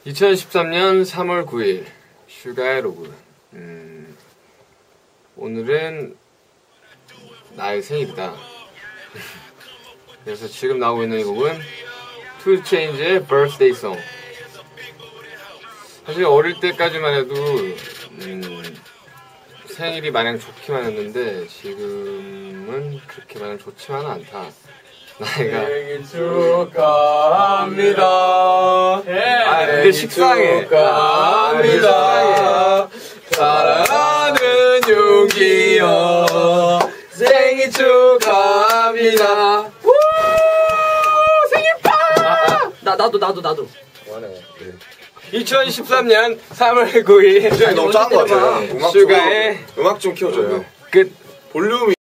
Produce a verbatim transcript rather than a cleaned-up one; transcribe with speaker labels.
Speaker 1: 이천십삼 년 삼월 구일 슈가의 로그. 음, 오늘은 나의 생일이다. 그래서 지금 나오고 있는 이 곡은 투 체인지의 Birthday Song. 사실 어릴 때까지만 해도 음, 생일이 마냥 좋기만 했는데 지금은 그렇게 마냥 좋지만은 않다. 나이가
Speaker 2: 생일 축하합니다.
Speaker 1: 아 근데 식상해.
Speaker 2: 축하합니다. 사랑하는 용기여 생일 축하합니다. 우! 생일파!
Speaker 3: 아, 나 나도 나도 나도.
Speaker 1: 이천십삼 년 삼월 구일
Speaker 2: 너무 짠 거 같아요. 음악 좀,
Speaker 1: 슈가의
Speaker 2: 음악 좀 키워줘요.
Speaker 1: 끝.
Speaker 2: 볼륨이